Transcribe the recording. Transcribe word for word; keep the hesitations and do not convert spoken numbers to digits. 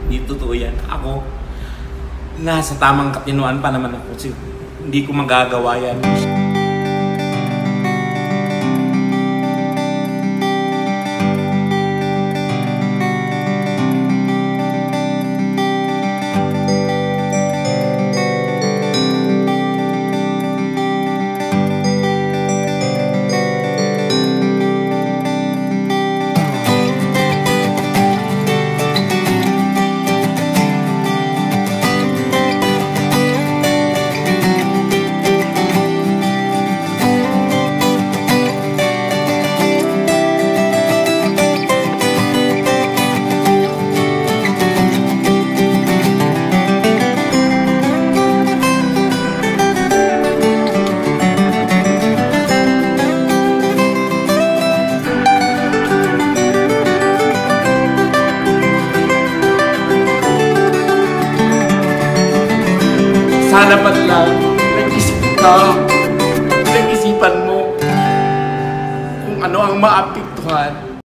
Hindi totoo yan. Ako, nasa tamang katinuan pa naman ako. Kasi hindi ko magagawa yan. Sana ba't lang nag-isip ka, nag-isipan mo kung ano ang maapektuhan